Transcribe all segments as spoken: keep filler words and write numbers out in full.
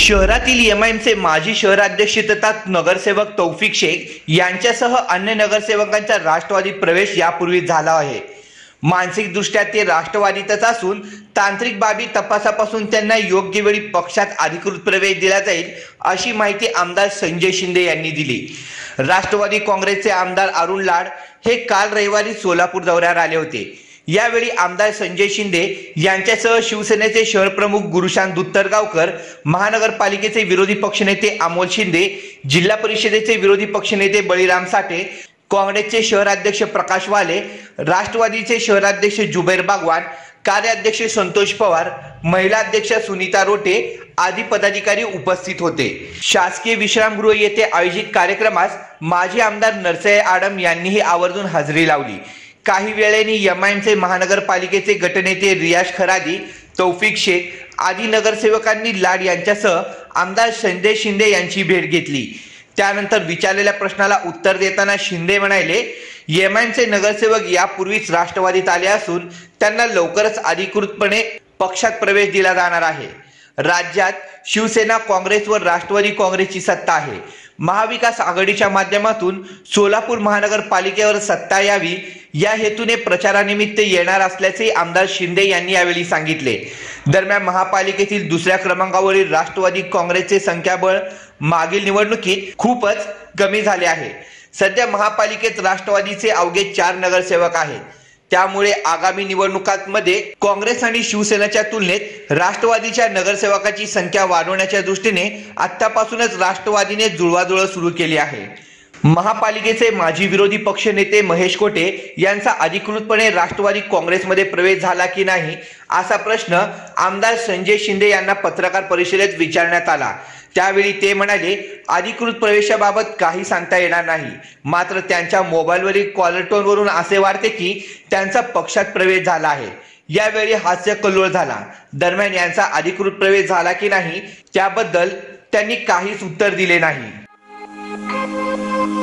शहरातील एमआयएमचे माजी शहराध्यक्ष तथा नगरसेवक तौफिक शेख यांच्यासह अन्य नगरसेवकांचा राष्ट्रवादीत प्रवेश यापूर्वी झाला आहे। मानसिकदृष्ट्या ते राष्ट्रवादीतच असून तांत्रिक बाबी तपासापासून त्यांना योग्य वेळी पक्षात अधिकृत प्रवेश दिला जाईल अशी माहिती आमदार संजय शिंदे यांनी दिली। राष्ट्रवादी काँग्रेसचे आमदार अरुण लाड हे काल रविवारी सोलापूर दौऱ्यावर आले होते। यावेळी आमदार संजय शिंदे यांच्यासह शिवसेनेचे शहर प्रमुख गुरुशांत दुत्तरगावकर, महानगरपालिकेचे विरोधी पक्षनेते अमोल शिंदे, जिल्हा परिषदेचे विरोधी पक्षनेते बळीराम साठे, काँग्रेसचे शहराध्यक्ष प्रकाश वाले, राष्ट्रवादीचे शहराध्यक्ष जुबैर बागवान, कार्याध्यक्ष संतोष पवार, महिला अध्यक्ष सुनीता रोटे आदी पदाधिकारी उपस्थित होते। शासकीय विश्रामगृह येथे आयोजित कार्यक्रमास माजी आमदार नरसय आडम यांनीही आवर्जून हजेरी लावली। काही वेळेनी एमआयएमचे महानगरपालिकेचे गटनेते रियाज खरादी, तौफिक शेख आदी नगरसेवकांनी लाड यांच्यासह आमदार संजय शिंदे यांची भेट घेतली। त्यानंतर विचारलेल्या प्रश्नाला उत्तर देताना शिंदे म्हणाले, एमआयएमचे नगरसेवक यापूर्वीच राष्ट्रवादीत आले असून त्यांना लवकरच अधिकृतपणे पक्षात प्रवेश दिला जाणार आहे। राज्यात शिवसेना, काँग्रेस व राष्ट्रवादी काँग्रेसची सत्ता आहे। महाविकास आघाडीच्या माध्यमातून सोलापूर महानगरपालिकेवर सत्ता यावी या हेतूने प्रचारानिमित्त येणार असल्याचे आमदार शिंदे यांनी यावेळी सांगितले। दरम्यान महापालिकेतील दुसऱ्या क्रमांकावरील राष्ट्रवादी काँग्रेसचे संख्याबळ मागील निवडणुकीत खूपच कमी झाले आहे। सध्या महापालिकेत राष्ट्रवादीचे अवघे चार नगरसेवक आहेत। त्यामुळे आगामी निवडणुकांमध्ये काँग्रेस आणि शिवसेनेच्या तुलनेत राष्ट्रवादीच्या नगरसेवकाची संख्या वाढवण्याच्या दृष्टीने आतापासूनच राष्ट्रवादीने जुळवाजुळव सुरू केली आहे। महापालिकेचे माजी विरोधी पक्षनेते महेश कोटे यांचा अधिकृतपणे राष्ट्रवादी काँग्रेसमध्ये प्रवेश झाला की नाही असा प्रश्न आमदार संजय शिंदे यांना पत्रकार परिषदेत विचारण्यात आला। त्यावेळी ते म्हणाले, अधिकृत प्रवेशाबाबत काही सांगता येणार नाही, मात्र त्यांच्या मोबाईलवरील कॉलर टोनवरून असे वाटते की त्यांचा पक्षात प्रवेश झाला आहे। यावेळी हास्य कल्लोळ झाला। दरम्यान यांचा अधिकृत प्रवेश झाला की नाही त्याबद्दल त्यांनी काहीच उत्तर दिले नाही।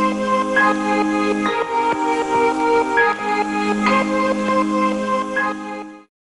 Thank you.